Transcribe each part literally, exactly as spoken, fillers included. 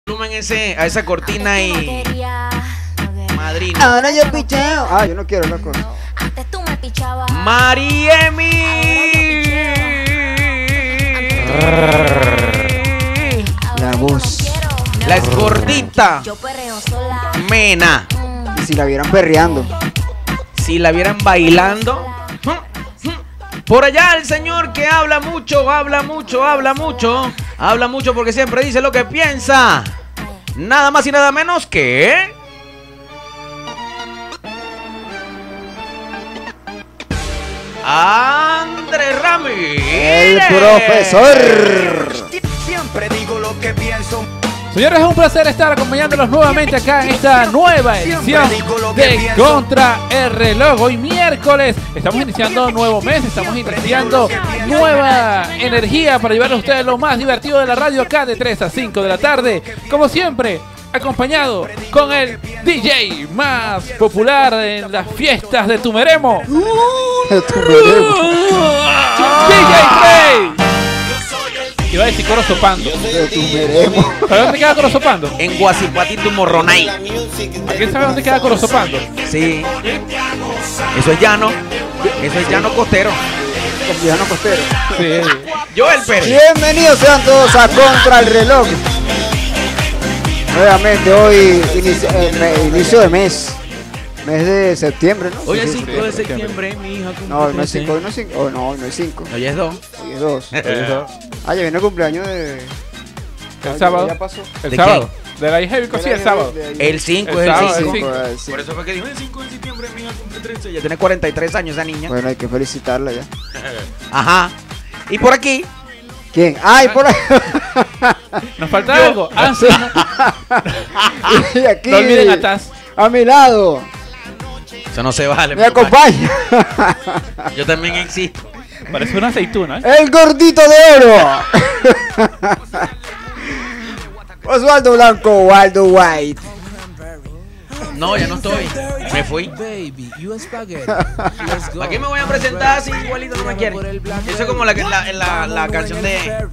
volumen ese, a esa cortina y madrina. Ahora yo picheo. Ah, yo no quiero la cosa. Antes tú me pichabas. Mariemi. La voz. La esgordita. Yo perreo sola. Mena. Y si la vieran perreando. Si la vieran bailando. Por allá el señor que habla mucho, habla mucho, habla mucho. Habla mucho porque siempre dice lo que piensa. Nada más y nada menos que... Andrés Ramírez. El profesor. Siempre digo lo que pienso. Señores, es un placer estar acompañándolos nuevamente acá en esta nueva edición de Contra el Reloj. Hoy miércoles estamos iniciando un nuevo mes, estamos iniciando nueva energía para llevarles a ustedes lo más divertido de la radio acá de tres a cinco de la tarde. Como siempre, acompañado con el D J más popular en las fiestas de Tumeremo. De Tumeremo. D J Frey. Iba a decir Corozopando. De Tumeremo. ¿Sabes dónde queda Corozopando? En Guasipatito Morronay. ¿Alguien sabe dónde queda Corozopando? Sí. Eso es llano. Eso es llano costero. Llano costero. Sí. Joel Pérez. Bienvenidos sean todos a Contra el Reloj. Nuevamente hoy inicio, eh, me- inicio de mes. Mes de septiembre, ¿no? Hoy es Sí, sí, cinco de sí. septiembre, mi hija cumple No, hoy no es trece. cinco, hoy no es cinco. Oh, no, hoy no es cinco. Hoy es dos. Hoy es dos. Ah, ya viene el cumpleaños de... Ah, El sábado. Ya pasó. El ¿De sábado. De la hija sí, el sábado. El cinco El es sábado, el el cinco. cinco. Pues, sí. Por eso fue que dijo el cinco de septiembre, mi hija cumple trece. Ya tiene cuarenta y tres años esa niña. Bueno, hay que felicitarla ya. Ajá. Y por aquí, ¿Quién? ¡Ay, por ahí! ¿Nos falta algo? Ah, sí. Y aquí, No olviden a Taz. a mi lado, eso no se vale. me acompaña Yo también existo. Parece una aceituna, ¿eh? el gordito de oro. Osvaldo Blanco, Waldo White. No, ya no estoy. Me fui. ¿Para qué me voy a presentar si igualito no me quieren? Eso es como la, la, la, la canción de...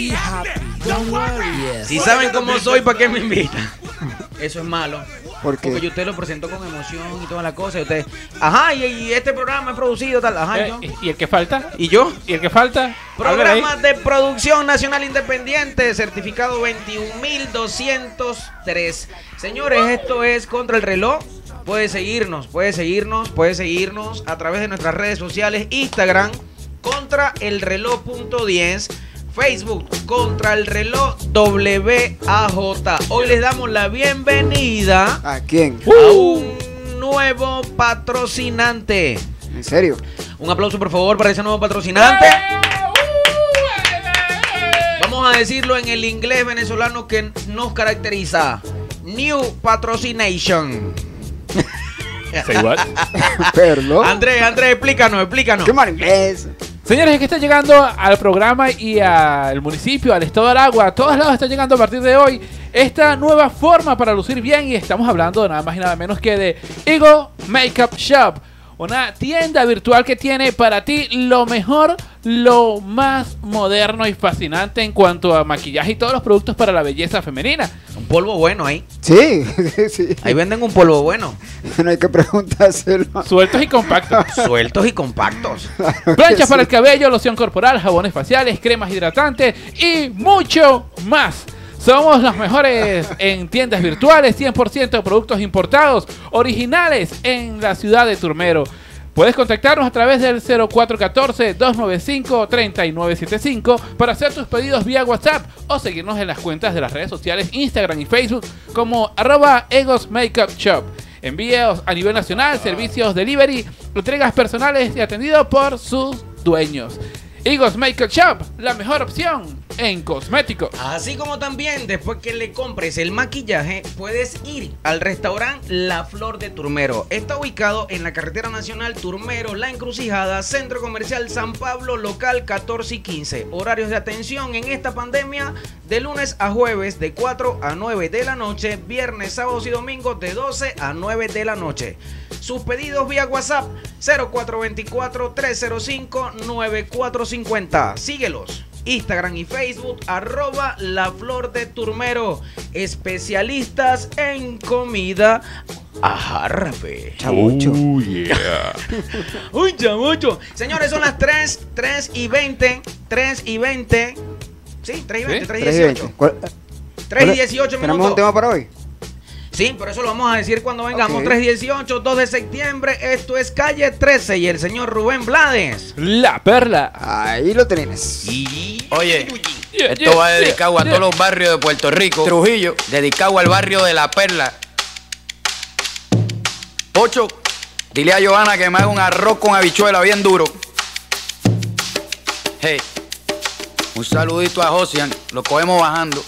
Si saben cómo soy, ¿para qué me invitan? Eso es malo. ¿Por qué? Porque yo usted lo presento con emoción y toda la cosa. Y usted, ajá, y, y este programa es producido tal. Ajá, ¿y yo? Eh, ¿Y el que falta? ¿Y yo? ¿Y el que falta? Programa de producción nacional independiente, certificado veintiún mil doscientos tres. Señores, esto es Contra el Reloj. Puede seguirnos, puede seguirnos, puede seguirnos a través de nuestras redes sociales. Instagram, Contra el Reloj punto diez. Facebook, Contra el Reloj W A J. Hoy les damos la bienvenida ¿A quién? a un nuevo patrocinante. ¿En serio? Un aplauso, por favor, para ese nuevo patrocinante. Vamos a decirlo en el inglés venezolano que nos caracteriza. New Patrocination. Say what? Perlo. Andrés, Andrés, explícanos, explícanos. ¿Qué mal inglés? Señores, es que está llegando al programa y al municipio, al estado de Aragua, a todos lados está llegando a partir de hoy esta nueva forma para lucir bien y estamos hablando de nada más y nada menos que de Eagle Makeup Shop, una tienda virtual que tiene para ti lo mejor, lo más moderno y fascinante en cuanto a maquillaje y todos los productos para la belleza femenina. Un polvo bueno ahí. Sí, sí. Ahí venden un polvo bueno. No hay que preguntárselo. Sueltos y compactos. Sueltos y compactos. Planchas para el cabello, loción corporal, jabones faciales, cremas hidratantes y mucho más. Somos los mejores en tiendas virtuales, cien por ciento de productos importados, originales en la ciudad de Turmero. Puedes contactarnos a través del cero cuatro uno cuatro, dos nueve cinco, tres nueve siete cinco para hacer tus pedidos vía WhatsApp o seguirnos en las cuentas de las redes sociales Instagram y Facebook como arroba Egos Makeup Shop. Envíos a nivel nacional, servicios delivery, entregas personales y atendido por sus dueños. Egos Makeup Shop, la mejor opción en cosméticos. Así como también, después que le compres el maquillaje, puedes ir al restaurante La Flor de Turmero. Está ubicado en la carretera nacional Turmero, La Encrucijada, Centro Comercial San Pablo, local catorce y quince. Horarios de atención en esta pandemia, de lunes a jueves de cuatro a nueve de la noche, viernes, sábados y domingos de doce a nueve de la noche. Sus pedidos vía WhatsApp cero cuatro dos cuatro, tres cero cinco, nueve cuatro cinco cero. Síguelos Instagram y Facebook, arroba La Flor de Turmero. Especialistas en comida árabe. Chamucho. Oh, yeah. Uy, chamucho. Señores, son las tres, tres y veinte. tres y veinte. Sí, tres y veinte, ¿Sí? tres y tres y dieciocho. veinte. ¿Cuál- tres y cuál- dieciocho ¿Tenemos un minutos. tema para hoy? Sí, pero eso lo vamos a decir cuando vengamos. Ok. tres dieciocho, dos de septiembre. Esto es Calle trece y el señor Rubén Blades. La perla. Ahí lo tenés. Y... Oye, Yeah, esto yeah, va dedicado yeah, a yeah. todos los barrios de Puerto Rico. Trujillo, dedicado al barrio de La Perla. Pocho, dile a Johanna que me haga un arroz con habichuela bien duro. Hey, un saludito a Josian, lo cogemos bajando.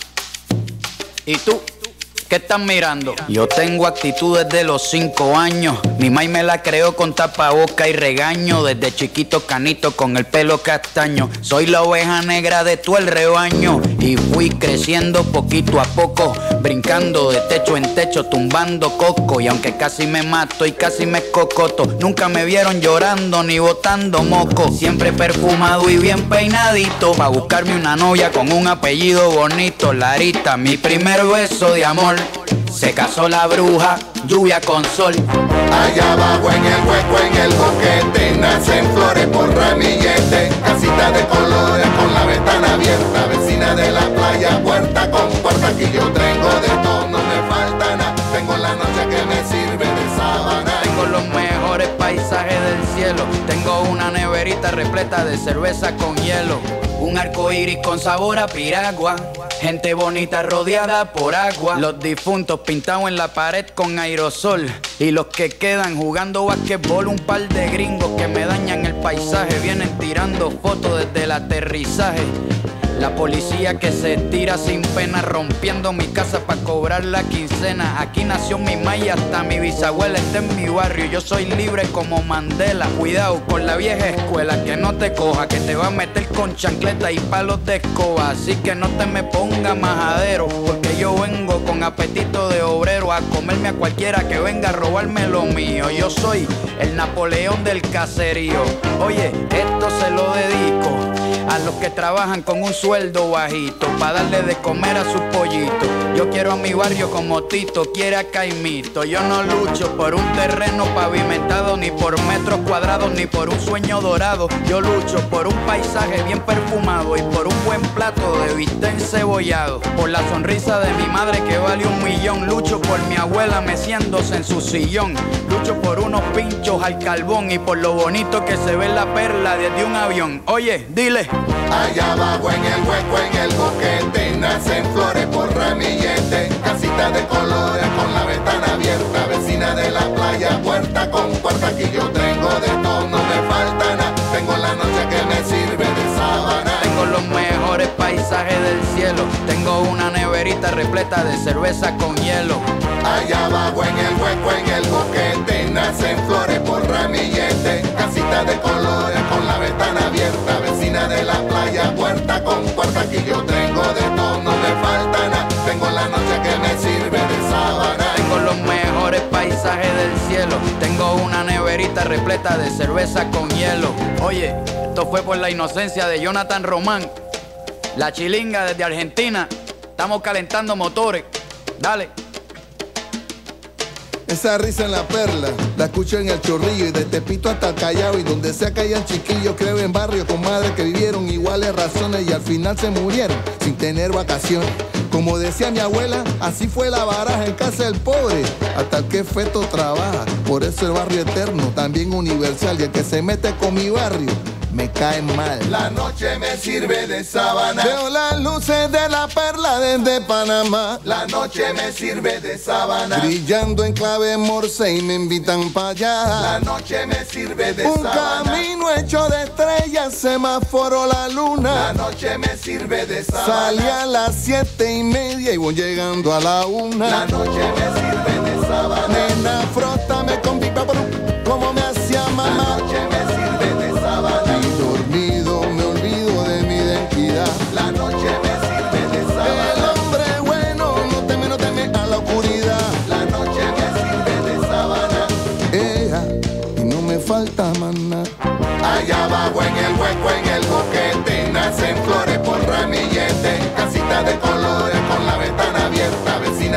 ¿Y tú? ¿Qué estás mirando? Yo tengo actitud desde los cinco años. Mi maíz me la creó con tapaboca y regaño. Desde chiquito canito con el pelo castaño. Soy la oveja negra de todo el rebaño. Y fui creciendo poquito a poco. Brincando de techo en techo, tumbando coco. Y aunque casi me mato y casi me cocoto, nunca me vieron llorando ni botando moco. Siempre perfumado y bien peinadito, pa' buscarme una novia con un apellido bonito. Larita, mi primer beso de amor. Se casó la bruja, lluvia con sol. Allá abajo en el hueco, en el boquete, nacen flores por ramillete. Casita de colores con la ventana abierta, vecina de la playa, puerta con puerta. Aquí yo tengo de todo, no me falta nada. Tengo la noche que me sirve de sábana. Tengo los mejores paisajes del cielo. Tengo una neverita repleta de cerveza con hielo. Un arco iris con sabor a piragua. Gente bonita rodeada por agua. Los difuntos pintados en la pared con aerosol. Y los que quedan jugando basquetbol. Un par de gringos que me dañan el paisaje. Vienen tirando fotos desde el aterrizaje. La policía que se tira sin pena, rompiendo mi casa pa' cobrar la quincena. Aquí nació mi maíz, hasta mi bisabuela está en mi barrio. Yo soy libre como Mandela. Cuidado con la vieja escuela, que no te coja, que te va a meter con chancleta y palos de escoba. Así que no te me ponga majadero, porque yo vengo con apetito de obrero a comerme a cualquiera que venga a robarme lo mío. Yo soy el Napoleón del caserío. Oye, esto se lo dedico a los que trabajan con un sueldo bajito, pa' darle de comer a sus pollitos. Yo quiero a mi barrio como Tito quiere a Caimito. Yo no lucho por un terreno pavimentado, ni por metros cuadrados, ni por un sueño dorado. Yo lucho por un paisaje bien perfumado y por un buen plato de bistec encebollado. Por la sonrisa de mi madre que vale un millón. Lucho por mi abuela meciéndose en su sillón. Lucho por unos pinchos al carbón y por lo bonito que se ve la perla desde un avión. Oye, dile. Allá abajo en el hueco, en el boquete, nacen flores por ramillete. Casita de colores con la ventana abierta, vecina de la playa, puerta con puerta. Aquí yo tengo de todo, no me falta nada. Tengo la noche que me sirve de sábana. Tengo los mejores paisajes del cielo. Tengo una neverita repleta de cerveza con hielo. Allá abajo en el hueco, en el boquete, nacen flores por ramillete. Casita de colores con la ventana abierta, vecina de la playa, puerta con puerta. Aquí yo tengo de todo, no me falta nada. Tengo la noche que me sirve de sábana. Tengo los mejores paisajes del cielo. Tengo una neverita repleta de cerveza con hielo. Oye, esto fue por la inocencia de Jonathan Román. La chilinga desde Argentina. Estamos calentando motores. Dale. Esa risa en la perla, la escucho en el Chorrillo y de Tepito hasta el Callao. Y donde sea que hayan chiquillos, creo en barrios con madres que vivieron iguales razones y al final se murieron sin tener vacaciones. Como decía mi abuela, así fue la baraja en casa del pobre, hasta el que feto trabaja. Por eso el barrio eterno, también universal, y el que se mete con mi barrio me cae mal. La noche me sirve de sábana. Veo las luces de la perla desde Panamá. La noche me sirve de sábana. Brillando en clave morse y me invitan para allá. La noche me sirve de Un sábana. camino hecho de estrellas, semáforo la luna. La noche me sirve de sábana. Salí a las siete y media y voy llegando a la una. La noche me sirve de sábana. Nena, frótame con pipa como me hacía mamá. La noche me sirve de sábana. Y dormido me olvido de mi identidad. La noche me sirve de El sábana. hombre bueno no teme, no teme a la oscuridad. La noche me sirve de sábana. Ea, y no me falta más nada. Allá abajo en el hueco, en el boquete, nacen flores por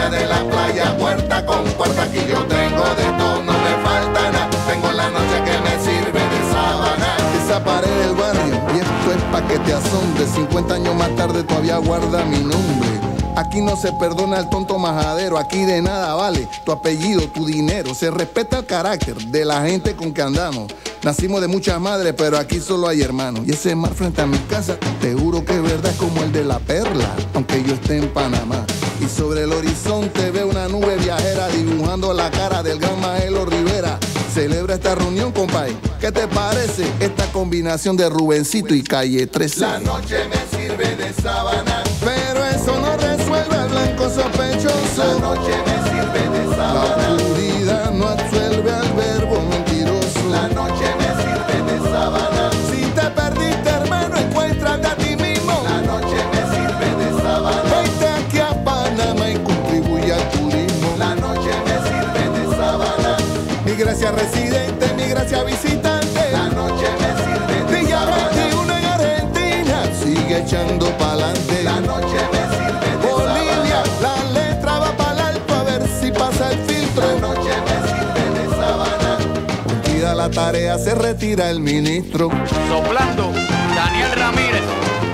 vecina de la playa, puerta con puerta, aquí yo tengo de todo, no me falta nada, tengo la noche que me sirve de sábana. Esa pared del barrio, y esto es pa' que te asombre, cincuenta años más tarde todavía guarda mi nombre. Aquí no se perdona al tonto majadero, aquí de nada vale tu apellido, tu dinero. Se respeta el carácter de la gente con que andamos. Nacimos de muchas madres, pero aquí solo hay hermanos. Y ese mar frente a mi casa, te juro que es verdad, es como el de la perla, aunque yo esté en Panamá. Y sobre el horizonte veo una nube viajera dibujando la cara del gran Maelo Rivera. Celebra esta reunión, compadre. ¿Qué te parece esta combinación de Rubencito y Calle trece? La noche me sirve de sábana, pero eso no resuelve al blanco sospechoso. la noche me sirve de La sábana, oscuridad no absuelve al verbo mentiroso. la noche me sirve de sábana, Si te perdiste, hermano, encuéntrate a ti mismo. la noche me sirve de sábana, Vente aquí a Panamá y contribuye al turismo. la noche me sirve de sábana, Mi gracia residente, mi gracia visitante. la noche me sirve de Villa sábana, veintiuno en Argentina, sigue echando pa'lante. la noche me sirve de Bolivia, sábana, la letra va para alto a ver si pasa el filtro. la noche me sirve de sábana. Cumplida la tarea, se retira el ministro. Soplando, Daniel Ramírez.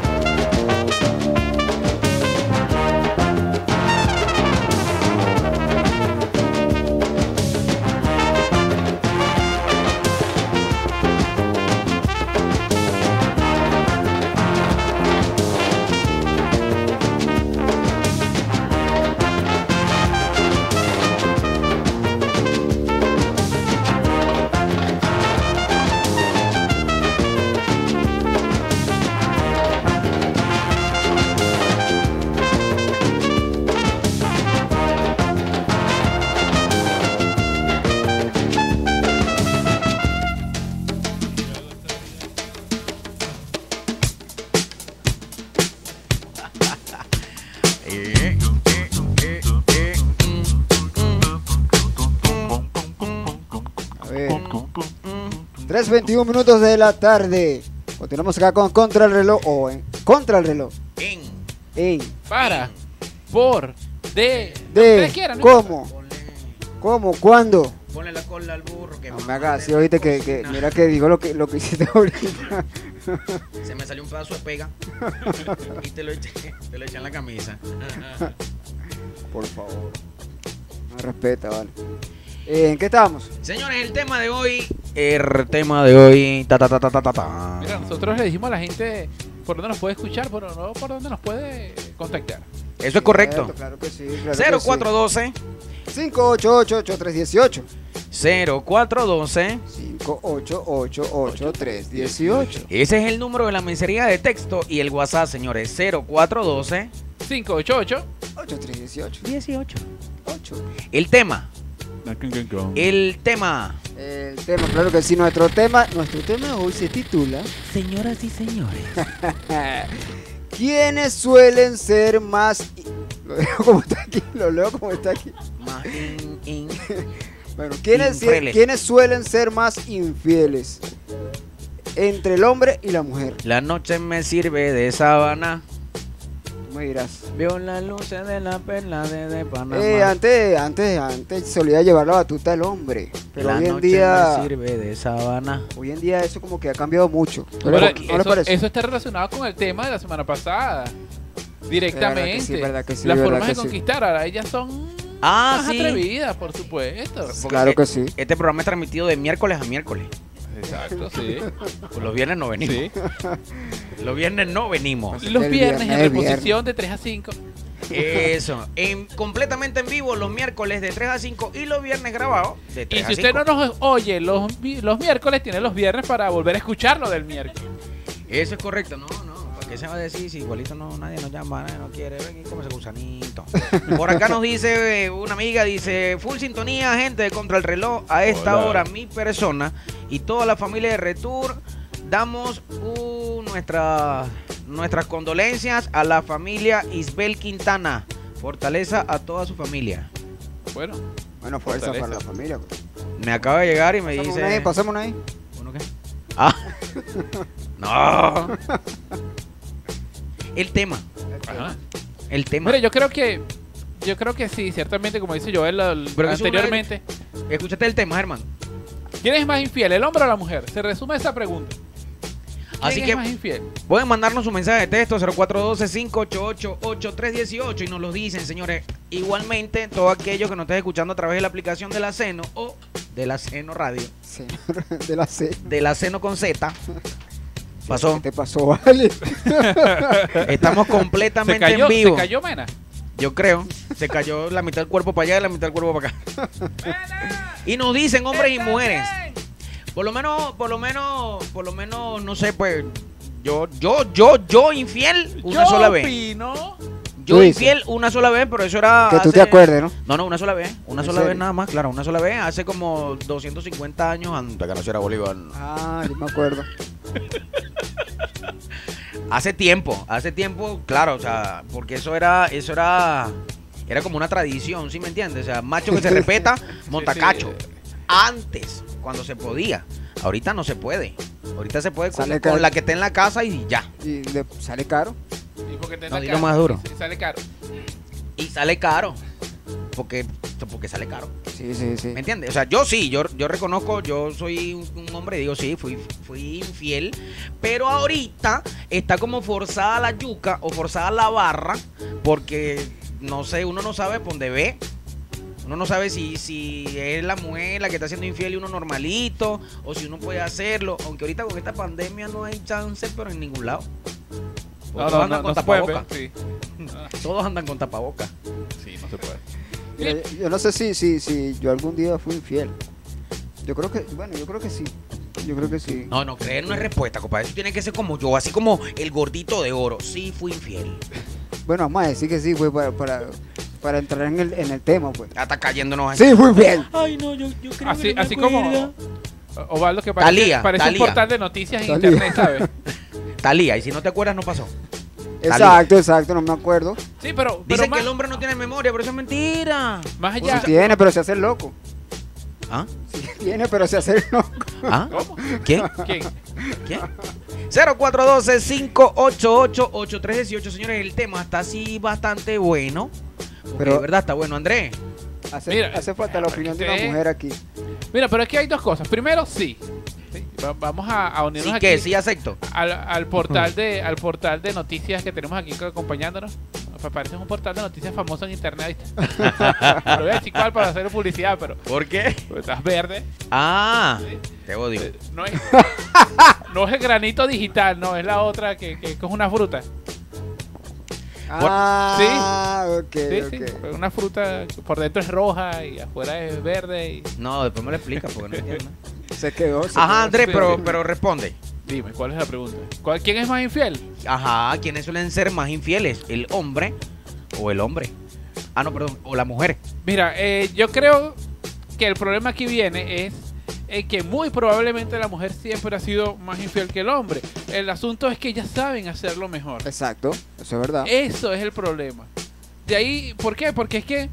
A ver. tres veintiuno minutos de la tarde. Continuamos acá con Contra el Reloj o en Contra el Reloj. En. En. Para, por, de, De. ustedes quieran, ¿no? ¿Cómo? ¿Cómo? ¿Cuándo? Ponle la cola al burro que No me hagas así, oíste que, que mira que digo lo que lo que hiciste ahorita. Se me salió un pedazo de pega y te lo eché, te lo eché en la camisa. Por favor. No respeta, vale. Eh, ¿En qué estábamos? Señores, el tema de hoy, el tema de hoy, ta ta ta ta ta ta. ta. Mira, nosotros le dijimos a la gente por dónde nos puede escuchar, pero no por dónde nos puede contactar. Eso es correcto. Claro que sí. Claro cero que cuatro doce sí. cinco ocho ocho ocho tres uno ocho. cero cuatro doce. cinco ocho ocho ocho tres uno ocho. Ese es el número de la mensajería de texto y el WhatsApp, señores. cero cuatro doce. cinco ocho ocho. ocho tres uno ocho. dieciocho. ocho. El tema. El tema. El tema, claro que sí, nuestro tema, nuestro tema hoy se titula Señoras y señores. ¿Quiénes suelen ser más? Lo leo como está aquí, lo leo como está aquí. Más in- in- Bueno, ¿quiénes, Infieles. ¿quiénes suelen ser más infieles entre el hombre y la mujer? La noche me sirve de sábana. Tú me dirás. Veo las luces de la perla de, de Panamá. Eh, antes, antes, antes solía llevar la batuta el hombre, pero la hoy en noche día, me sirve de sábana. hoy en día eso como que ha cambiado mucho. ¿No, Pero le- no les eso, parece? eso está relacionado con el tema de la semana pasada. Directamente. Sí, verdad que sí, Las verdad formas que de sí. conquistar, ahora ellas son Ah, más sí. atrevidas, por supuesto. Porque Claro que sí. Este programa es transmitido de miércoles a miércoles. Exacto, sí. Pues los viernes no venimos. Sí. Los viernes no venimos. Los El viernes en viernes, el reposición de tres a cinco. Eso. En, completamente en vivo los miércoles de tres a cinco y los viernes grabados de Y tres si a usted cinco. no nos oye los, vi- los miércoles, tiene los viernes para volver a escucharlo del miércoles. Eso es correcto. No, no. ¿Para qué se va a decir si igualito no, nadie nos llama, nadie nos quiere? Ven y come ese gusanito. Por acá nos dice eh, una amiga, dice, full sintonía, gente de Contra el Reloj. A esta Hola. hora mi persona y toda la familia de Retour damos uh, nuestra, nuestras condolencias a la familia Isbel Quintana. Fortaleza a toda su familia. Bueno, Bueno, fuerza Fortaleza. para la familia. Me acaba de llegar y me Pasamos dice... una ahí, pasamos una ahí. ¿Uno qué? Ah. No. El tema. ajá. El tema. Mire, yo creo que yo creo que sí, ciertamente, como dice Joel el- Pero que es una- anteriormente. Escúchate el tema, Germán. ¿Quién es más infiel, el hombre o la mujer? Se resume esa pregunta. ¿Quién Así es que más infiel? pueden mandarnos un mensaje de texto cero cuatro uno dos, cinco ocho ocho, ocho tres uno ocho y nos lo dicen, señores. Igualmente, todo aquello que nos estés escuchando a través de la aplicación de la Seno o de la Seno Radio, Señor de la C. de la Seno con Z. Pasó. ¿Qué te pasó, vale? Estamos ¿Se completamente cayó, en vivo. ¿Se cayó Mena? Yo creo. Se cayó la mitad del cuerpo para allá y la mitad del cuerpo para acá. Y nos dicen, hombres y mujeres. Por lo menos, por lo menos, por lo menos, no sé, pues, yo, yo, yo, yo infiel una Yo sola vez. opino- Yo Tú dices. infiel una sola vez, pero eso era. Que tú hace- te acuerdes, ¿no? No, no, una sola vez. Una ¿En sola vez serio? nada más, claro, una sola vez. Hace como doscientos cincuenta años antes de que naciera Bolívar. Ah, yo me acuerdo. Hace tiempo, hace tiempo, claro, o sea, porque eso era, eso era, era como una tradición, ¿sí me entiendes? O sea, macho que se respeta, montacacho. sí. Antes, cuando se podía. Ahorita no se puede. Ahorita se puede con, Sale con caro. la que esté en la casa y ya. Y le sale caro. Sí, porque te No, da dilo caro. más duro. Sí, sale caro. Y sale caro. Porque, porque sale caro. Sí, sí, sí. ¿Me entiendes? O sea, yo sí, yo, yo reconozco, yo soy un, un hombre, digo, sí, fui, fui infiel, pero ahorita está como forzada la yuca o forzada la barra, porque, no sé, uno no sabe por dónde ve. Uno no sabe si, si es la mujer la que está siendo infiel y uno normalito, o si uno puede hacerlo, aunque ahorita con esta pandemia no hay chance, pero en ningún lado. Porque No, todos no, andan no, con no se puede ver. tapabocas. Sí. Todos andan con tapabocas. Sí, no se puede. Mira, yo- yo no sé si, si, si yo algún día fui infiel. Yo creo que, bueno, yo creo que sí. Yo creo que sí. No, no, creer no es respuesta, compadre. Eso tiene que ser como yo, así como el gordito de oro. Sí, fui infiel. Bueno, vamos a decir que sí, fue para, para, para entrar en el, en el tema, pues. Hasta cayéndonos así. Sí, fui infiel. Ay, no, yo, yo creo Así, que no me así como acuerdo. Osvaldo, que parece, Talía, parece Talía. un portal de noticias en Talía. internet, ¿sabes? Talía, y si no te acuerdas, no pasó. Exacto, exacto, no me acuerdo. Sí, pero, pero Dicen más, que el hombre no tiene memoria, pero eso es mentira. más Sí allá. tiene, pero se hace el loco. ¿Ah? Sí tiene, pero se hace el loco. ¿Ah? ¿Cómo? ¿Quién? ¿Quién? ¿Quién? cero cuatro uno dos, cinco ocho ocho, ocho tres uno ocho, señores, el tema está así bastante bueno. Porque Pero- de verdad está bueno, Andrés. Hace, Mira, hace falta la opinión de una usted- mujer aquí. Mira, pero aquí hay dos cosas. Primero, sí. Sí, va- Vamos a, a unirnos Sí aquí que, sí acepto. al, al portal de al portal de noticias que tenemos aquí acompañándonos. Me parece un portal de noticias famoso en internet. ¿viste? No voy a decir cuál para hacer publicidad, pero ¿Por qué? pues, estás verde. Ah, te odio. No es, no es el granito digital, no, es la otra que, que, que es una fruta. Ah, ok, Sí, ok. sí, una fruta que por dentro es roja y afuera es verde. Y... No, después me lo explicas porque no entiendo. Se quedó. Se Ajá, quedó. Andrés, sí, pero, sí. pero responde. Dime, ¿cuál es la pregunta? ¿Cuál- ¿Quién es más infiel? Ajá, ¿quiénes suelen ser más infieles? ¿El hombre o el hombre? Ah, no, perdón, o la mujer. Mira, eh, yo creo que el problema aquí viene es eh, que muy probablemente la mujer siempre ha sido más infiel que el hombre. El asunto es que ellas saben hacerlo mejor. Exacto, eso es verdad. Eso es el problema. De ahí, ¿por qué? Porque es que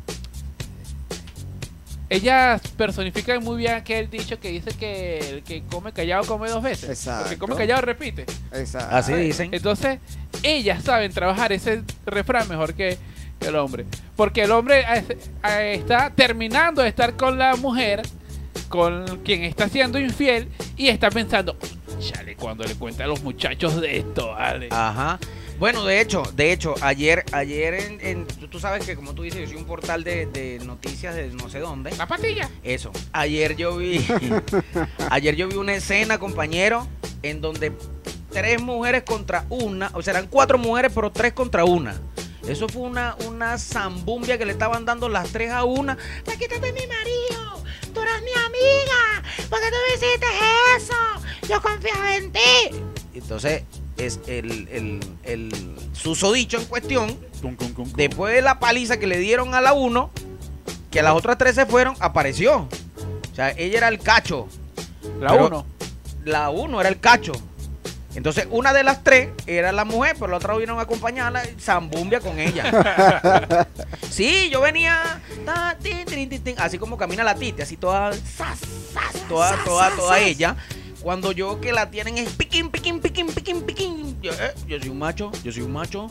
ellas personifican muy bien aquel dicho que dice que el que come callado come dos veces. Exacto. El que come callado repite. Exacto. Así dicen. Entonces, ellas saben trabajar ese refrán mejor que que el hombre. Porque el hombre eh, eh, está terminando de estar con la mujer, con quien está siendo infiel, y está pensando, chale, cuando le cuenta a los muchachos de esto, vale. Ajá. Bueno, de hecho, de hecho, ayer, ayer en, en- tú, tú sabes que como tú dices, yo soy un portal de, de noticias de no sé dónde. La patilla. Eso. Ayer yo vi, ayer yo vi una escena, compañero, en donde tres mujeres contra una, o sea, eran cuatro mujeres, pero tres contra una. Eso fue una, una zambumbia que le estaban dando las tres a una. ¡Me quítate mi marido! ¡Tú eres mi amiga! ¿Por qué tú me hiciste eso? Yo confiaba en ti. Entonces, es el, el, el susodicho en cuestión, después de la paliza que le dieron a la uno, que las otras tres se fueron, apareció. O sea, ella era el cacho. La Pero uno. La uno era el cacho. Entonces, una de las tres era la mujer, pero la otra vino a acompañarla, zambumbia con ella. Sí, yo venía, ta, tin, tin, tin, tin, así como camina la tite, así toda, sas, sas, toda, toda, toda ella. Cuando yo que la tienen es piquín, piquín, piquín, piquín, piquín. Yo, eh, yo soy un macho, yo soy un macho,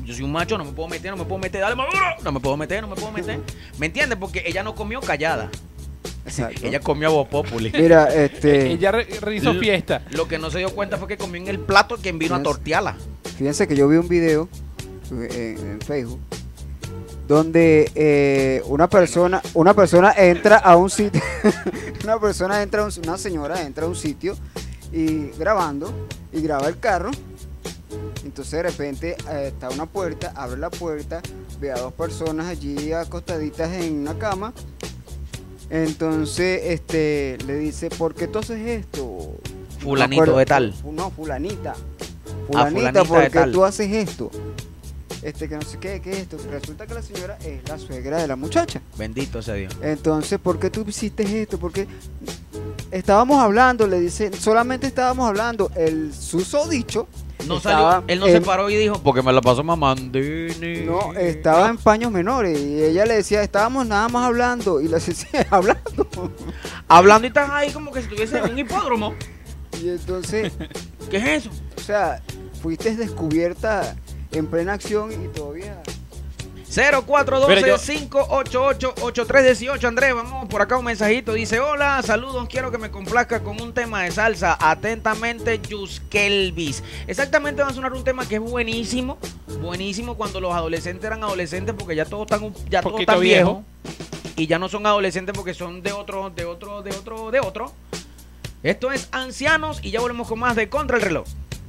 yo soy un macho, no me puedo meter, no me puedo meter, dale maduro, no me puedo meter, no me puedo meter. ¿Me entiendes? Porque ella no comió callada. Exacto. Ella comió a Voz Populi. Mira, este, Ella re- realizó L- fiesta. Lo que no se dio cuenta fue que comió en el plato quien vino a Fíjense. tortearla. fíjense que yo vi un video eh, en, en Facebook donde eh, una persona, una persona entra a un sitio, una persona entra, a un- una señora entra a un sitio y grabando y graba el carro. Entonces de repente eh, está una puerta, abre la puerta, ve a dos personas allí acostaditas en una cama. Entonces este le dice, ¿por qué tú haces esto? Fulanito No me acuerdo, de tal. fu- No, fulanita. Ah, Fulanita, fulanita de ¿por qué tal. tú haces esto? Este que no sé qué, qué es esto. Resulta que la señora es la suegra de la muchacha. Bendito sea Dios. Entonces, ¿por qué tú hiciste esto? Porque estábamos hablando, le dice, solamente estábamos hablando. El susodicho No estaba salió, él no se en- paró y dijo, porque me la pasó mamandini. No, estaba en paños menores y ella le decía, estábamos nada más hablando y le decía, hablando. Hablando y están ahí como que si estuviese en un hipódromo. Y entonces, ¿Qué es eso? o sea, fuiste descubierta en plena acción y todavía... cero cuatro Pero yo- uno dos, cinco ocho ocho, ocho tres uno ocho. Andrés, vamos por acá un mensajito. Dice, hola, saludos, quiero que me complazca con un tema de salsa. Atentamente, Yuskelvis. Exactamente, va a sonar un tema que es buenísimo. Buenísimo cuando los adolescentes eran adolescentes porque ya todos están, ya todos Poquito están viejo. viejos. Y ya no son adolescentes porque son de otro, de otro, de otro, de otro. Esto es Ancianos y ya volvemos con más de Contra el Reloj.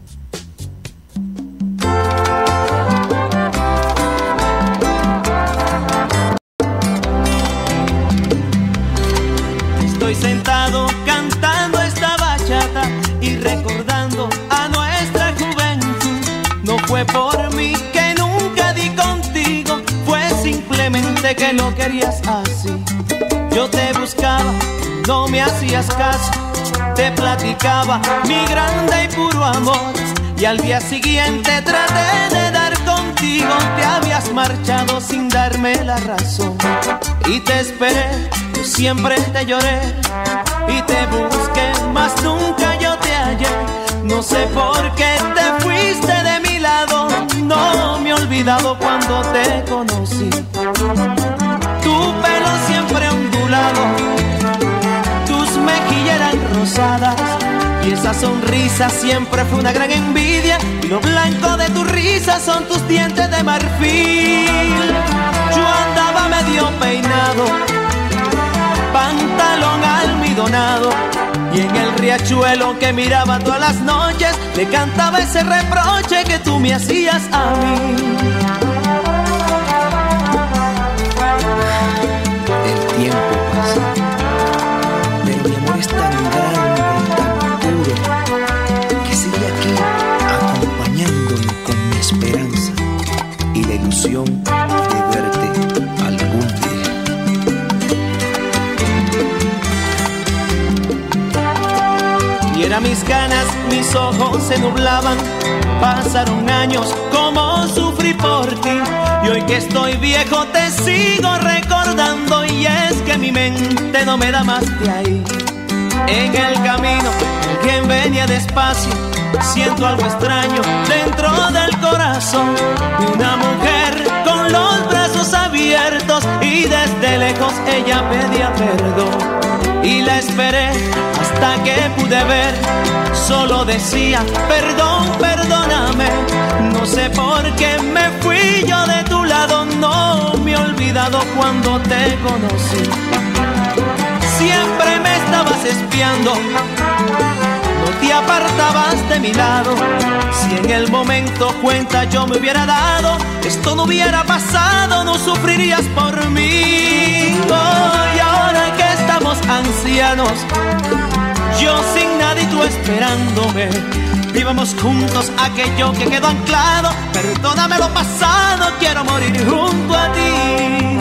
Estoy sentado cantando esta bachata y recordando a nuestra juventud. No fue por mí que nunca di contigo, fue simplemente que no querías así. Yo te buscaba, no me hacías caso, te platicaba mi grande y puro amor. Y al día siguiente traté de dar contigo, te habías marchado sin darme la razón. Y te esperé, yo siempre te lloré y te busqué, mas nunca yo te hallé. No sé por qué te fuiste de mi lado, no me he olvidado cuando te conocí. Tu pelo siempre ondulado, tus mejillas eran rosadas y esa sonrisa siempre fue una gran envidia. Y lo blanco de tu risa son tus dientes de marfil. Yo andaba medio peinado, pantalón almidonado, y en el riachuelo que miraba todas las noches le cantaba ese reproche que tú me hacías a mí. El tiempo pasa, pero mi amor es tan grande y tan puro que sigue aquí acompañándome con mi esperanza y la ilusión de verte algún día. Y eran mis ganas, mis ojos se nublaban. Pasaron años como sufrí por ti, y hoy que estoy viejo te sigo recordando. Y es que mi mente no me da más de ahí. En el camino alguien venía despacio, siento algo extraño dentro del corazón de una mujer con los brazos abiertos, y desde lejos ella pedía perdón. Y la esperé hasta que pude ver, solo decía perdón, perdóname. No sé por qué me fui yo de tu lado, no me he olvidado cuando te conocí. Siempre me estabas espiando, no te apartabas de mi lado. Si en el momento cuenta yo me hubiera dado, esto no hubiera pasado, no sufrirías por mí. Oh, y ahora que estamos ancianos, yo sin nadie y tú esperándome, vivamos juntos aquello que quedó anclado. Perdóname lo pasado, quiero morir junto a ti.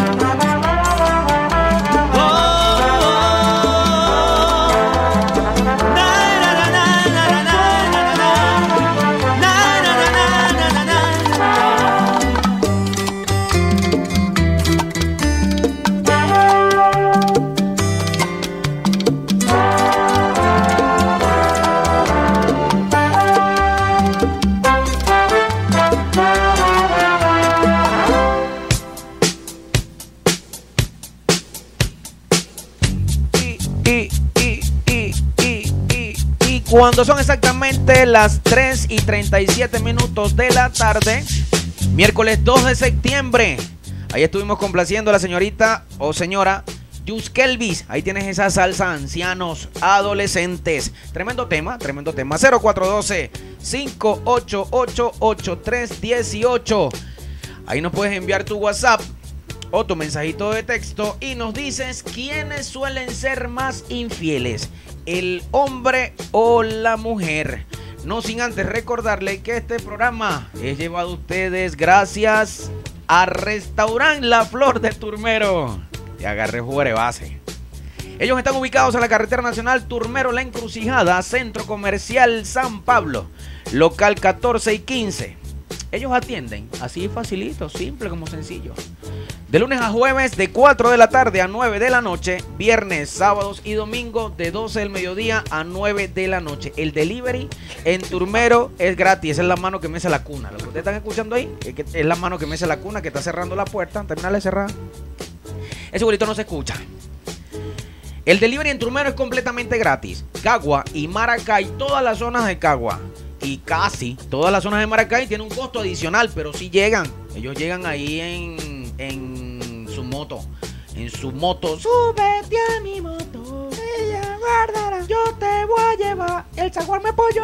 y, y, y, y, y, y cuando son exactamente las tres y treinta y siete minutos de la tarde, miércoles dos de septiembre, ahí estuvimos complaciendo a la señorita o señora Yus Kelvis. Ahí tienes esa salsa ancianos, adolescentes. Tremendo tema, tremendo tema. cero cuatro uno dos, cinco ocho ocho, ocho tres uno ocho. Ahí nos puedes enviar tu WhatsApp o tu mensajito de texto y nos dices quiénes suelen ser más infieles, el hombre o la mujer. No sin antes recordarle que este programa es llevado a ustedes gracias a Restaurant La Flor de Turmero. Y agarre jugo de base. Ellos están ubicados en la carretera nacional Turmero La Encrucijada, Centro Comercial San Pablo, local catorce y quince. Ellos atienden así facilito, simple como sencillo. De lunes a jueves de cuatro de la tarde a nueve de la noche, viernes, sábados y domingos de doce del mediodía a nueve de la noche. El delivery en Turmero es gratis, esa es la mano que mece la cuna. Lo que ustedes están escuchando ahí es, que es la mano que mece la cuna que está cerrando la puerta. Terminale de cerrar. Ese bolito no se escucha. El delivery en Turmero es completamente gratis. Cagua y Maracay, todas las zonas de Cagua y casi todas las zonas de Maracay tienen un costo adicional, pero sí llegan. Ellos llegan ahí en, en su moto. En su moto. Súbete a mi moto. Ella guardará. Yo te voy a llevar. El Zaguán me apoyó.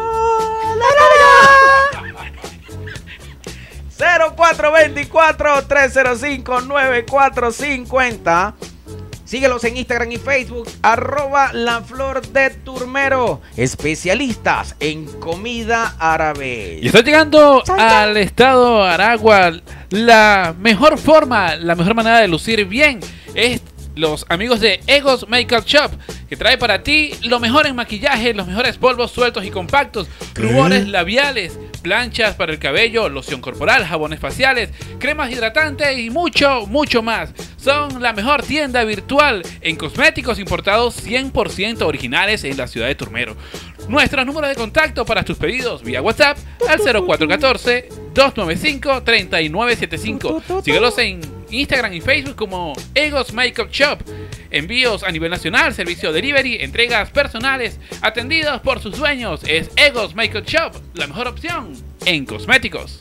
cero cuatro dos cuatro, tres cero cinco, nueve cuatro cinco cero. Síguelos en Instagram y Facebook, arroba La Flor de Turmero, especialistas en comida árabe. Y está llegando al estado Aragua. La mejor forma, la mejor manera de lucir bien es los amigos de Egos Makeup Shop, que trae para ti lo mejor en maquillaje, los mejores polvos sueltos y compactos, rubores labiales, planchas para el cabello, loción corporal, jabones faciales, cremas hidratantes y mucho, mucho más. Son la mejor tienda virtual en cosméticos importados cien por ciento originales en la ciudad de Turmero. Nuestros números de contacto para tus pedidos vía WhatsApp al cero cuatro uno cuatro, dos nueve cinco, tres nueve siete cinco. Síguelos en Instagram y Facebook como Egos Makeup Shop. Envíos a nivel nacional, servicio delivery, entregas personales, atendidos por sus dueños. Es Egos Makeup Shop, la mejor opción en cosméticos.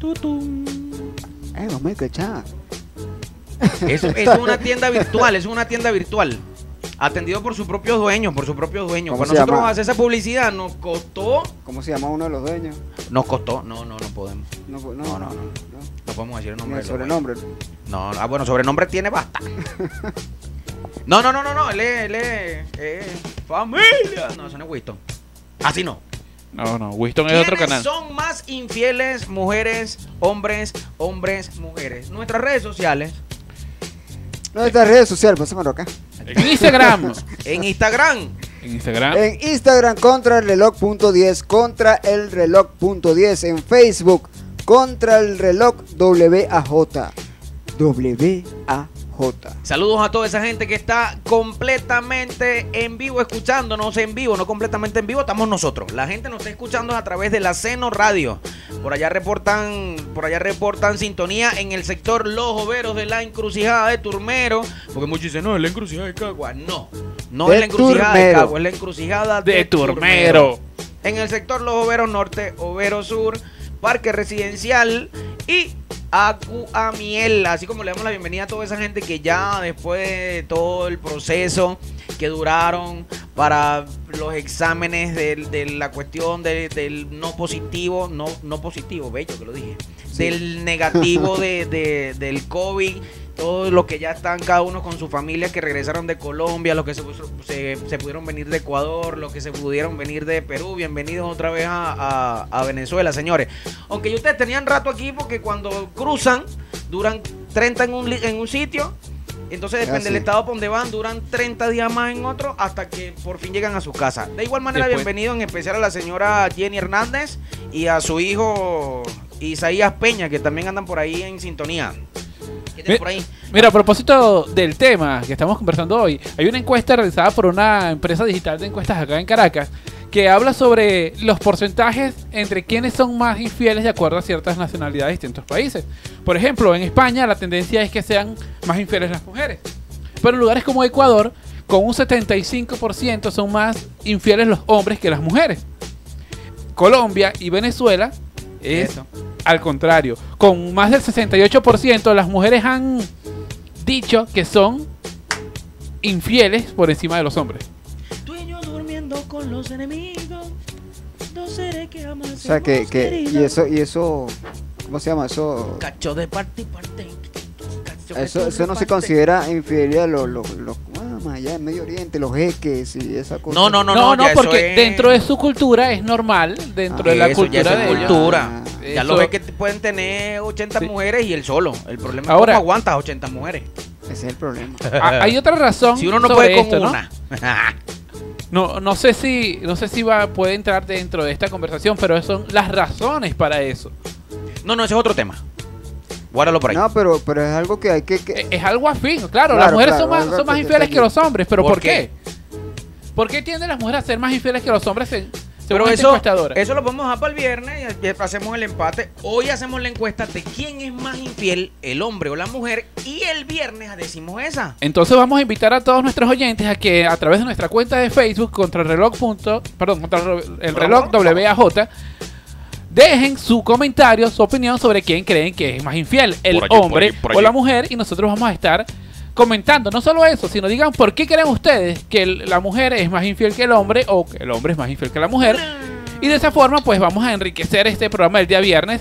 Egos Makeup Shop. Es, es una tienda virtual, es una tienda virtual. Atendido por sus propios dueños, por sus propios dueños. Para nosotros llama? hacer esa publicidad nos costó. ¿Cómo se llama uno de los dueños? Nos costó, no, no, no podemos. No, no, no. No, no, no, no podemos decir el nombre. El sobrenombre. No, ah, bueno, sobrenombre tiene basta. No, no, no, no, no, él es, él es, es familia. No, eso no es Winston. Así no. No, no, Winston es otro canal. Son más infieles, mujeres, hombres, hombres, mujeres. Nuestras redes sociales. Nuestras redes sociales, pásamelo acá. En Instagram. En Instagram. En Instagram. En Instagram, contra el reloj punto diez, contra el reloj punto diez. En Facebook, contra el reloj W A J. W A J. Saludos a toda esa gente que está completamente en vivo, escuchándonos en vivo, no completamente en vivo, estamos nosotros. La gente nos está escuchando a través de la Seno Radio. Por allá reportan, por allá reportan sintonía en el sector Los Overos de la Encrucijada de Turmero. Porque muchos dicen, no, es la Encrucijada de Cagua. No, no de es la Encrucijada Turmero. de Cagua, es la Encrucijada de, de Turmero. Turmero. En el sector Los Overos Norte, Overo Sur, Parque Residencial y Acuamiel. Así como le damos la bienvenida a toda esa gente que ya después de todo el proceso que duraron para los exámenes de, de la cuestión de, del no positivo, no, no positivo, bello que lo dije, sí. Del negativo de, de, del COVID, todos los que ya están cada uno con su familia que regresaron de Colombia, los que se, se, se pudieron venir de Ecuador, los que se pudieron venir de Perú, bienvenidos otra vez a, a, a Venezuela, señores. Aunque ya ustedes tenían rato aquí porque cuando cruzan duran treinta en un, en un sitio, entonces depende del estado por donde van, duran treinta días más en otro hasta que por fin llegan a su casa. De igual manera, después, bienvenido en especial a la señora Jenny Hernández y a su hijo Isaías Peña, que también andan por ahí en sintonía. Mi, por ahí? Mira, a propósito del tema que estamos conversando hoy, hay una encuesta realizada por una empresa digital de encuestas acá en Caracas que habla sobre los porcentajes entre quienes son más infieles de acuerdo a ciertas nacionalidades de distintos países. Por ejemplo, en España la tendencia es que sean más infieles las mujeres, pero en lugares como Ecuador con un setenta y cinco por ciento son más infieles los hombres que las mujeres. Colombia y Venezuela es Eso. al contrario. Con más del sesenta y ocho por ciento las mujeres han dicho que son infieles por encima de los hombres. Tú y yo durmiendo con los enemigos. Dos seres que aman. O sea, que, que y eso, y eso, ¿cómo se llama? Eso, Cacho de parte y parte. Cacho eso, que eso no se reparte. considera infidelidad, los, los, los, ah, más allá en Medio Oriente, los jeques y esa cosa. No, no, no, No, no, ya eso porque es- dentro de su cultura es normal, dentro Ah, de la Eso, ya cultura eso de es ellos. cultura. Ah, Ya lo eso- ves que te pueden tener ochenta Sí. mujeres y él solo. El problema Ahora- es cómo aguantas ochenta mujeres. Ese es el problema. Ah, hay otra razón Si uno no sobre puede con esto, ¿no? una. No, no sé si, no sé si va, puede entrar dentro de esta conversación, pero son las razones para eso. No, no, ese es otro tema. Guárdalo por ahí. No, pero, pero es algo que hay que... que Es, es algo afín, claro, Claro, las mujeres claro, son más, algo son más que- infieles que los hombres, pero ¿Por ¿por qué? ¿Por qué tienden las mujeres a ser más infieles que los hombres en, según Pero esta eso, encuestadora? eso lo podemos dejar para el viernes y hacemos el empate. Hoy hacemos la encuesta de quién es más infiel, el hombre o la mujer. Y el viernes decimos esa. Entonces vamos a invitar a todos nuestros oyentes a que a través de nuestra cuenta de Facebook contra el reloj punto, perdón, contra el re- el reloj W A J dejen su comentario, su opinión sobre quién creen que es más infiel, el Por allí, por hombre allí, por o allí. la mujer, y nosotros vamos a estar comentando, no solo eso, sino digan por qué creen ustedes que el- la mujer es más infiel que el hombre o que el hombre es más infiel que la mujer. Y de esa forma pues vamos a enriquecer este programa del día viernes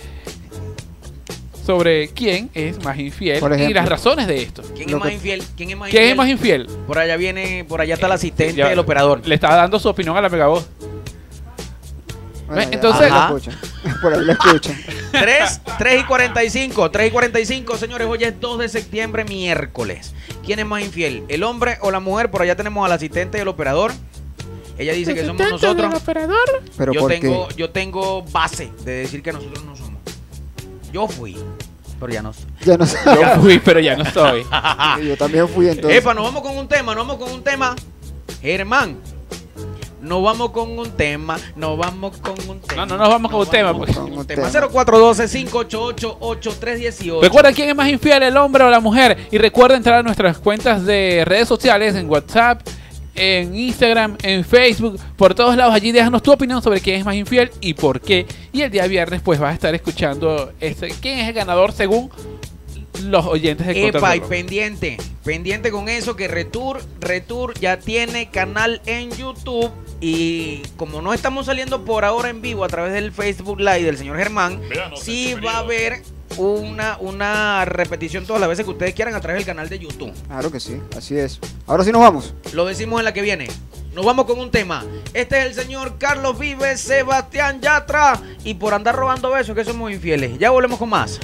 sobre quién es más infiel Por y ejemplo. las razones de esto. ¿Quién Lo es más que- infiel? ¿Quién es más ¿Quién infiel? es más infiel? Por allá viene, por allá está el asistente Ya, del operador. Le estaba dando su opinión a la megavoz. Bueno, ya, Entonces- por ahí Ajá. lo escuchan. Por ahí lo escuchan. tres, tres y cuarenta y cinco, tres y cuarenta y cinco, señores, hoy es dos de septiembre, miércoles. ¿Quién es más infiel, el hombre o la mujer? Por allá tenemos al asistente del operador. Ella dice que somos nosotros. Pero Yo ¿por tengo, qué? yo tengo base de decir que nosotros no somos. Yo fui, pero ya no soy. Ya no sé. Yo fui, pero ya no estoy. Yo también fui entonces. Epa, nos vamos con un tema, nos vamos con un tema. Germán, nos vamos con un tema, nos vamos con un tema. No, no nos vamos con un tema, vamos pues. con un Un tema. tema. cero cuatro uno dos, cinco ocho ocho, ocho tres uno ocho. Recuerda quién es más infiel, el hombre o la mujer. Y recuerda entrar a nuestras cuentas de redes sociales, en WhatsApp, en Instagram, en Facebook, por todos lados. Allí déjanos tu opinión sobre quién es más infiel y por qué. Y el día viernes pues vas a estar escuchando este, quién es el ganador según los oyentes de Epa, y Contrarreloj. pendiente, pendiente con eso que Retour, Retour ya tiene canal en YouTube y como no estamos saliendo por ahora en vivo a través del Facebook Live del señor Germán, sí va a haber una, una repetición todas las veces que ustedes quieran a través del canal de YouTube. Claro que sí, así es. Ahora sí nos vamos. Lo decimos en la que viene. Nos vamos con un tema. Este es el señor Carlos Vives, Sebastián Yatra y por andar robando besos que somos infieles. Ya volvemos con más.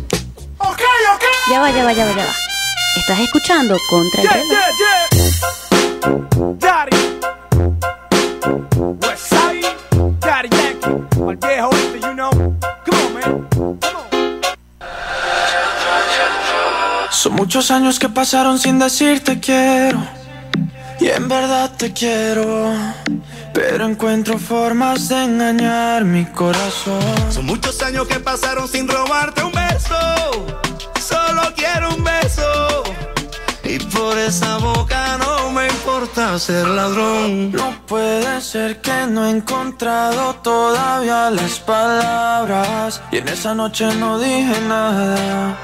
Ya va, ya va, ya va, ya va. Estás escuchando Contra el Reloj. Daddy. Westside. Daddy Yankee. Al viejo este, you know. Come on, man. Come on. Son muchos años que pasaron sin decirte quiero. Y en verdad te quiero. Pero encuentro formas de engañar mi corazón. Son muchos años que pasaron sin robarte un beso. Solo quiero un beso. Y por esa boca no me importa ser ladrón. No puede ser que no he encontrado todavía las palabras. Y en esa noche no dije nada.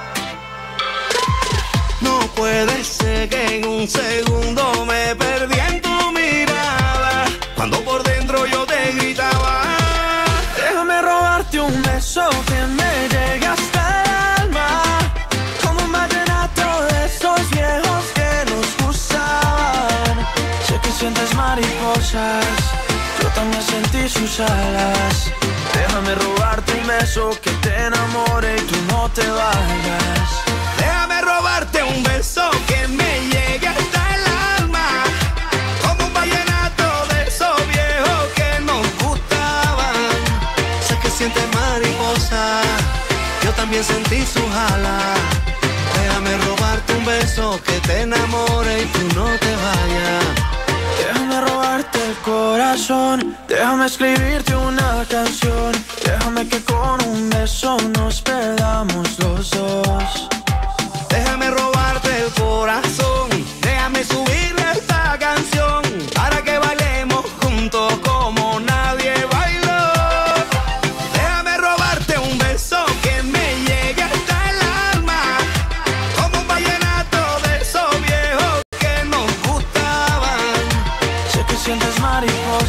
No puede ser que en un segundo me perdí en tu mirada. Cuando por dentro yo te gritaba. Déjame robarte un beso que me llegue hasta el alma. Como un vallenato de esos viejos que nos gustaban. Sé que sientes mariposas, yo también sentí sus alas. Déjame robarte un beso que te enamore y tú no te vayas. Déjame robarte un beso que me llegue hasta el alma. Como un vallenato de esos viejos que nos gustaban. Sé que sientes mariposa, yo también sentí sus alas. Déjame robarte un beso que te enamore y tú no te vayas. Déjame robarte el corazón, déjame escribirte una canción. Déjame que con un beso nos perdamos los dos. Déjame robarte el corazón, déjame subirle hasta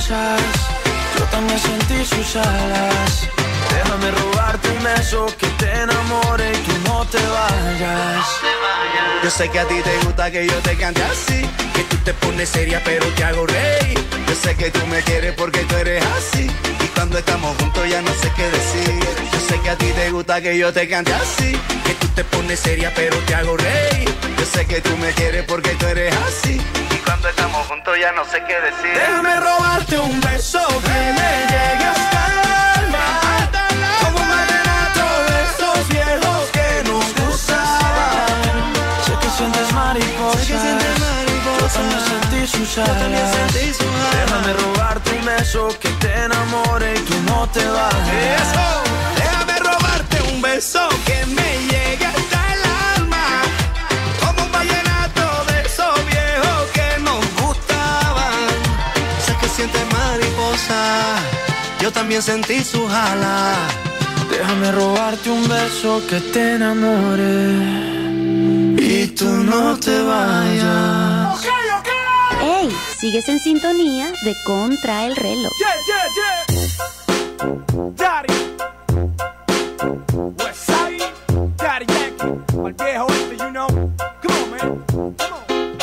mariposas, yo también sentí sus alas. Déjame robarte un beso que te enamore y tú no te vayas. Yo sé que a ti te gusta que yo te cante así, que tú te pones seria pero te hago reír. Yo sé que tú me quieres porque tú eres así, y cuando estamos juntos ya no sé qué decir. Yo sé que a ti te gusta que yo te cante así, que tú te pones seria pero te hago reír. Yo sé que tú me quieres porque tú eres así, y cuando estamos juntos ya no sé qué decir. Déjame robarte un beso que me llegue hasta el alma, como un vallenato de esos viejos que nos gustaban. Sé que sientes mariposas, sé que sientes mariposas. Yo también sentí sus alas, yo también sentí sus alas. Déjame robarte un beso que te enamore y tú no te vayas. Eso, déjame robarte un beso que me llegue hasta el alma, como un vallenato de esos viejos que nos gustaban. Sé que sientes mariposas, yo también sentí sus alas. Déjame robarte un beso que te enamore y tú no te vayas. ¡Ey! Sigues en sintonía de Contra el Reloj. Yeah, yeah, yeah. Daddy. Westside. Daddy Yankee. Al viejo este, you know. Come on, man. Come on.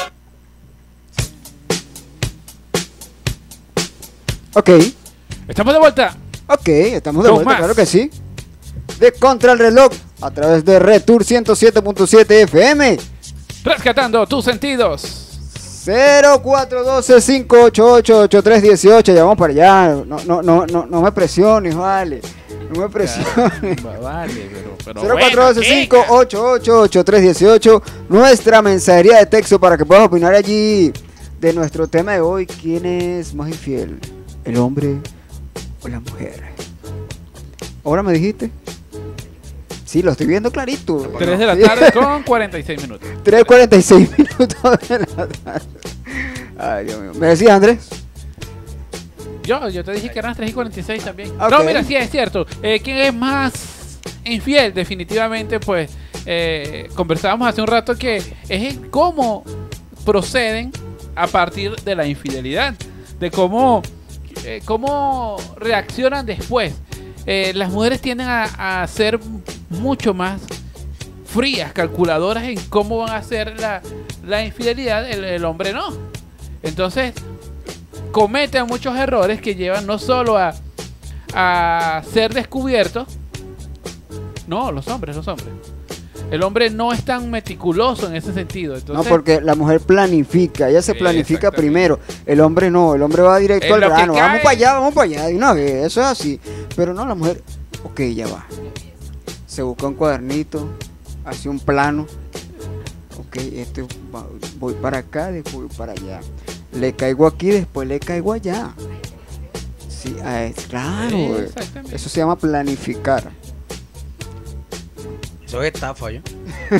Ok, Estamos de vuelta. ok, estamos de Dos vuelta, más. claro que sí. De Contra el Reloj, a través de Retour ciento siete punto siete F M. Rescatando tus sentidos. cero cuatro uno dos, cinco ocho ocho, ocho tres uno ocho. Ya vamos para allá. No, no, no, no, no me presiones, vale. No me presiones. Va- Vale, pero, pero cero cuatro uno dos, bueno, cinco ocho ocho, ocho tres uno ocho. Nuestra mensajería de texto para que puedas opinar allí de nuestro tema de hoy. ¿Quién es más infiel? ¿El hombre o la mujer? ¿Ahora me dijiste? Sí, lo estoy viendo clarito. tres de la Sí. tarde con cuarenta y seis minutos. tres cuarenta y seis minutos de la tarde. Ay, Dios mío. ¿Me decías, Andrés? Yo, yo te dije que eran las tres y cuarenta y seis también. Ok. No, mira, sí, es cierto. Eh, ¿Quién es más infiel? Definitivamente, pues, eh, conversábamos hace un rato que es en cómo proceden a partir de la infidelidad. De cómo, eh, cómo reaccionan después. Eh, las mujeres tienden a, a ser mucho más frías, calculadoras en cómo van a hacer la, la infidelidad, el, el hombre no. Entonces, cometen muchos errores que llevan no solo a, a ser descubiertos, no, los hombres, los hombres. El hombre no es tan meticuloso en ese sentido. Entonces, No, porque la mujer planifica, ella se Sí, planifica exactamente. primero. El hombre no, el hombre va directo En al lo que grano. cae- Vamos para allá, vamos para allá. De una vez, eso es así. Pero no, la mujer, ok, ya va. Se busca un cuadernito, hace un plano. Ok, este, va- voy para acá, después voy para allá. Le caigo aquí, después le caigo allá. Sí, ah, es- claro. Sí, eh, exactamente. Eso se llama planificar. Eso es estafa, yo.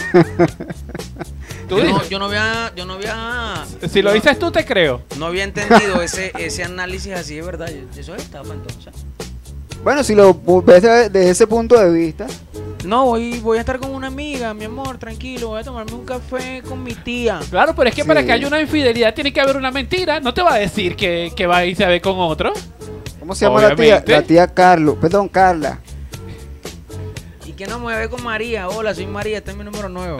tú Yo no, dices, yo no había, yo no había, si lo no- dices tú, te creo. no había entendido ese, ese análisis así de verdad. Eso es estafa, entonces. Bueno, si lo ves de- desde ese punto de vista, No, voy, voy a estar con una amiga, mi amor, tranquilo, voy a tomarme un café con mi tía. Claro, pero es que Sí. para que haya una infidelidad tiene que haber una mentira. No te va a decir que, que va a irse a ver con otro. ¿cómo se llama la Obviamente. tía? La tía Carlos, perdón, Carla. ¿Y que no me ve con María? Hola, soy María, este es mi número nuevo.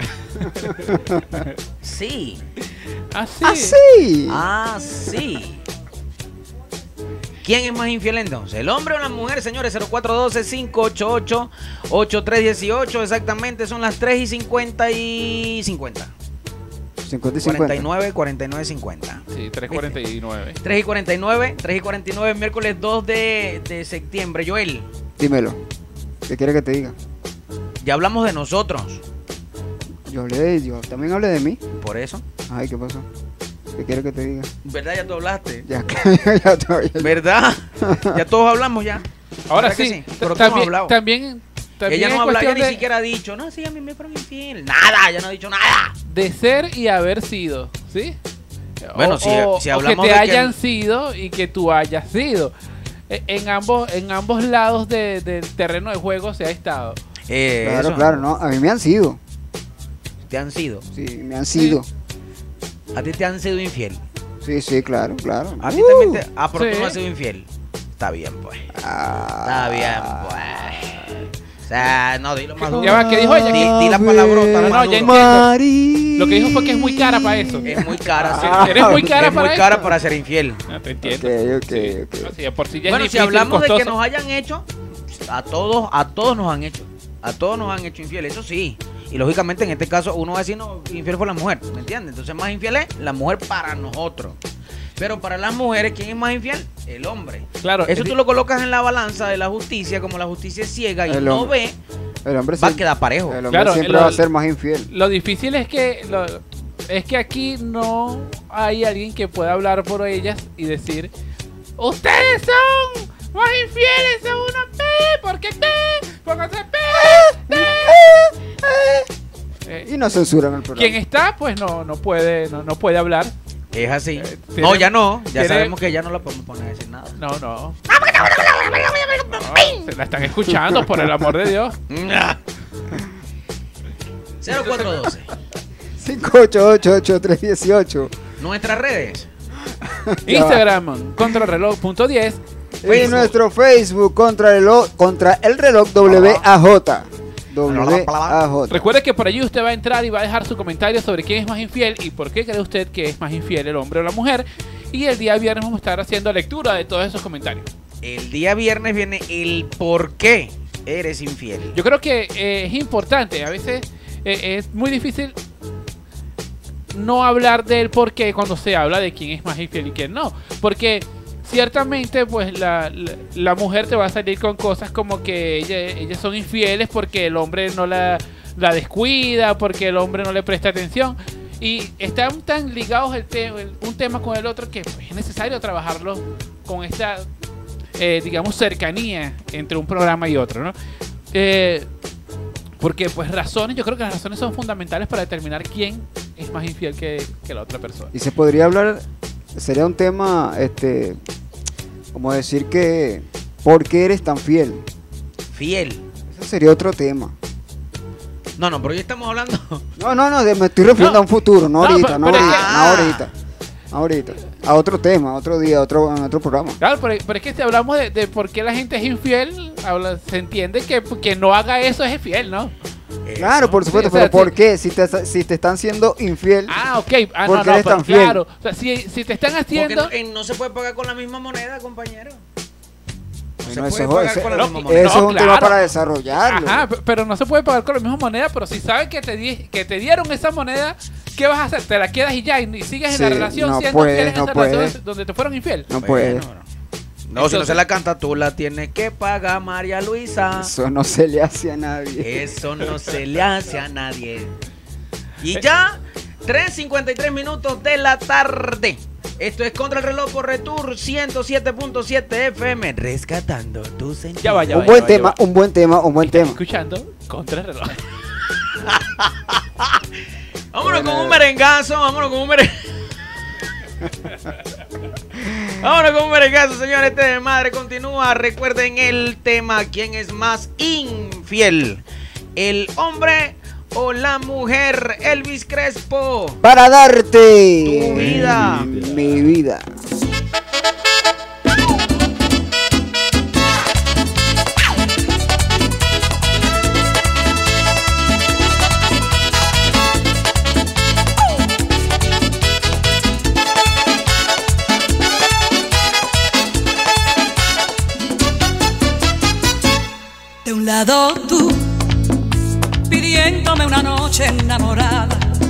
Sí. Así. ¿Ah, sí? Ah, sí. ¿Quién es más infiel entonces? ¿El hombre o la mujer, señores? cero cuatro uno dos, cinco ocho ocho, ocho tres uno ocho. Exactamente, son las tres y cincuenta y cincuenta. cincuenta y cuarenta y cincuenta. nueve, cuarenta y nueve, cincuenta. Sí, tres cuarenta y nueve. tres y cuarenta y nueve, tres y cuarenta y nueve, miércoles dos de, de septiembre. Joel, Dímelo. ¿Qué quiere que te diga? ya hablamos de nosotros. Yo hablé de yo, también hablé de mí. Por eso. Ay, ¿qué pasó? ¿Qué quiere que te diga? ¿Verdad? Ya tú hablaste. Ya, ya, ya, ya. ¿Verdad? Ya todos hablamos ya. Ahora ¿Verdad que sí, sí? Pero tú no has también, hablado. también, también Ella no es ha hablado, ella cuestión ni de, siquiera ha dicho, no, sí, a mí me fueron infiel. Nada, ya no ha dicho nada. de ser y haber sido, ¿sí? Bueno, o, si- o- si o hablamos que te de que hayan el- sido y que tú hayas sido. E- En ambos, en ambos lados de- del terreno de juego se ha estado. Eh, Claro, eso. claro, no. A mí me han sido. Te han sido. Sí, me han sido. A ti te han sido infiel. Sí, Sí, sí, claro, claro. A ti Uh, también te... Ah, pero sí. tú no has sido infiel. Está bien, pues. ah, Está bien, pues. O sea, no, dilo más duro. Ya va, ¿qué dijo ella? Di, di la palabrota, No, más no, ya duro. María. Lo que dijo fue que es muy cara para eso. Es muy cara. sí. Ah, Eres muy cara es para muy eso. cara para ser infiel. Ah, te entiendo. Ok, ok, Sí. ok. No, sí, de por sí ya es Bueno, si difícil, hablamos de que costoso. nos hayan hecho, a todos, a todos nos han hecho. A todos nos han hecho infiel, eso sí. Y lógicamente en este caso uno va a decir, no, infiel fue la mujer, ¿me entiendes? Entonces más infiel es la mujer para nosotros. Pero para las mujeres, ¿quién es más infiel? El hombre. Claro, Eso es tú di- lo colocas en la balanza de la justicia, como la justicia es ciega y El no hombre. ve, El hombre va a siempre, quedar parejo. el hombre Claro, siempre lo- va a ser más infiel. Lo difícil es que lo- es que aquí no hay alguien que pueda hablar por ellas y decir, ustedes son más infieles, son unos p, porque p, porque se p, Eh, Y no censuran el programa. quien está, pues no, no puede, no, no puede hablar. Es así. Eh, no, tiene- ya no. Ya tiene- sabemos que ya no la podemos poner a decir nada. No, no. No, se la están escuchando, por el amor de Dios. cero cuatro uno dos. cinco ocho ocho ocho tres uno ocho. Nuestras redes. Ya Instagram, contrarreloj punto diez. Y nuestro Facebook contra el reloj, contra el reloj W A J. W A J. Recuerde que por allí usted va a entrar y va a dejar su comentario sobre quién es más infiel y por qué cree usted que es más infiel, el hombre o la mujer. Y el día viernes vamos a estar haciendo lectura de todos esos comentarios. El día viernes viene el por qué eres infiel. Yo creo que eh, es importante, a veces eh, es muy difícil no hablar del por qué cuando se habla de quién es más infiel y quién no. Porque ciertamente pues la, la, la mujer te va a salir con cosas como que ella, ellas son infieles porque el hombre no la, la descuida, porque el hombre no le presta atención. Y están tan ligados el te el, un tema con el otro que pues, es necesario trabajarlo con esta, eh, digamos, cercanía entre un programa y otro, ¿no? Eh, porque pues razones, yo creo que las razones son fundamentales para determinar quién es más infiel que, que la otra persona. Y se podría hablar, sería un tema, este, como decir que, ¿por qué eres tan fiel? Fiel. Ese sería otro tema. No, no, pero hoy estamos hablando. No, no, no, de- me estoy refiriendo No. a un futuro, no, No, ahorita, pero- no pero es ahorita, que- no ahorita, no ahorita. A otro tema, otro día, otro, en otro programa. Claro, pero, pero es que si hablamos de, de por qué la gente es infiel, habla, se entiende que que no haga eso es infiel, ¿no? Claro, por supuesto, Sí, o sea, pero ¿por sí. qué? Si te, si te están siendo infiel, Ah, ok. Ah, ¿Por no, qué no, eres pero tan fiel? claro. O sea, si, si te están Porque haciendo... no, eh, no se puede pagar con la misma moneda, compañero. No se bueno, puede eso, pagar eso- con la no, misma eso moneda. es un tema claro. para desarrollarlo. Ajá, p- pero no se puede pagar con la misma moneda, pero si sabes que te, di que te dieron esa moneda, ¿qué vas a hacer? ¿Te la quedas y ya? ¿Y sigues Sí, en la relación no siendo puedes, infiel en no esa puedes. relación donde te fueron infiel? No Bueno, puede. no, no. No, si no Entonces- se la canta tú, la tienes que pagar, María Luisa. Eso no se le hace a nadie. Eso no se le hace a nadie. Y ya, tres cincuenta y tres minutos de la tarde. Esto es Contra el Reloj por Retour ciento siete punto siete F M, rescatando tu sentido. Ya va, ya Un va, buen ya va, tema, ya va. un buen tema, un buen tema. Escuchando contra el reloj. Vámonos con un merengazo, vámonos con un merengazo. Vámonos con un merengazo, señores. Este de madre continúa. Recuerden el tema: ¿quién es más infiel? ¿El hombre o la mujer? Elvis Crespo. Para darte Tu vida. mi vida. De un lado tú, pidiéndome una noche enamorada.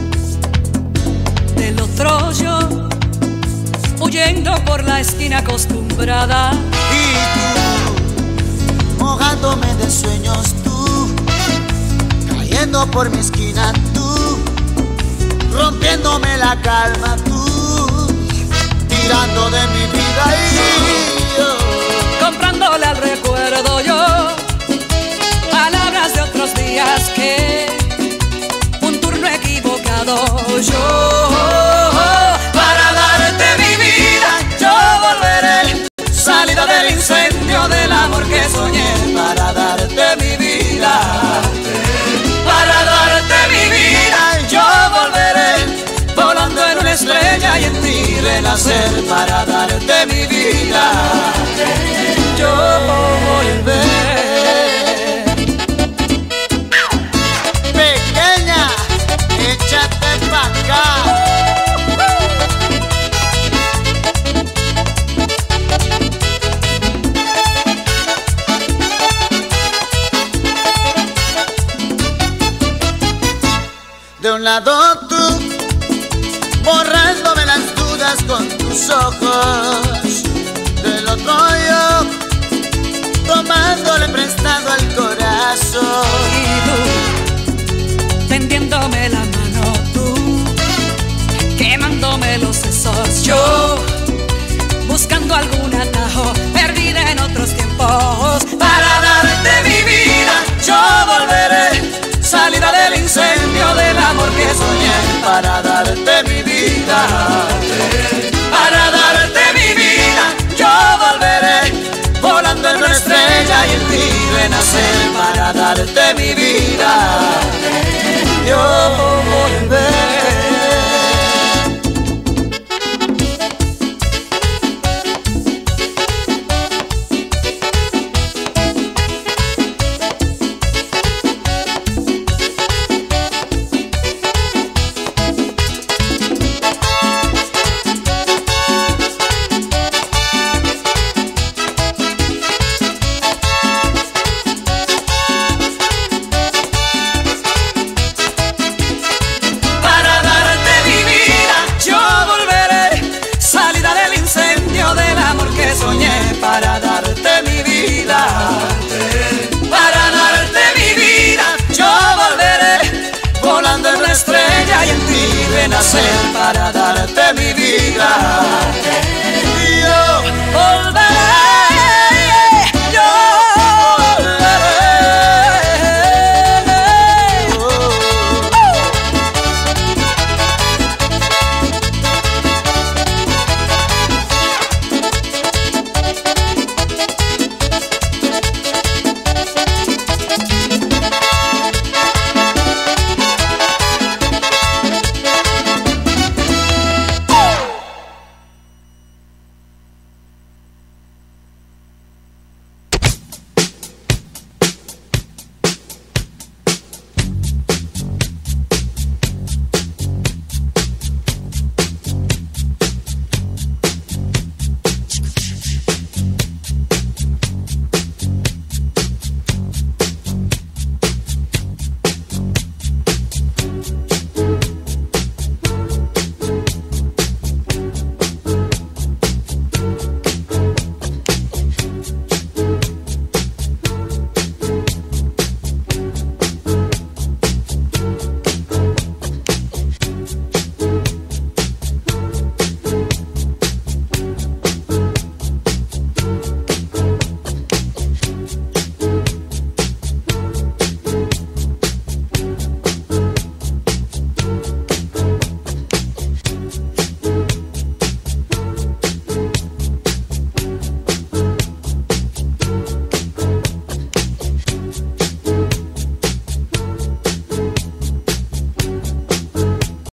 Del otro yo, huyendo por la esquina acostumbrada. Y tú, mojándome de sueños tú, cayendo por mi esquina tú, rompiéndome la calma tú, tirando de mi vida y yo, comprándole al recuerdo yo palabras de otros días que un turno equivocado yo. Para darte mi vida yo volveré, salida del incendio del amor que soñé. para darte mi vida, Para darte mi vida yo volveré, volando en un una estrella y en ti renacer para darte mi vida. Yo volveré. Pequeña, échate pa' acá. De un lado tú, borrándome las dudas con tus ojos. Del otro yo, tomándole prestado al corazón. Y tú, tendiéndome la mano, tú, quemándome los sesos. Yo, buscando algún atajo, perdida en otros tiempos. Para darte mi vida, yo volveré. Salida del incendio del amor que soñé. Para darte mi vida, para darte mi vida, yo volveré. Volando en una estrella y en ti renacer. Para darte mi vida, yo volveré. Para darte mi vida, para darte mi vida, yo volveré. Volando en una estrella y en ti renacer. Para darte mi vida.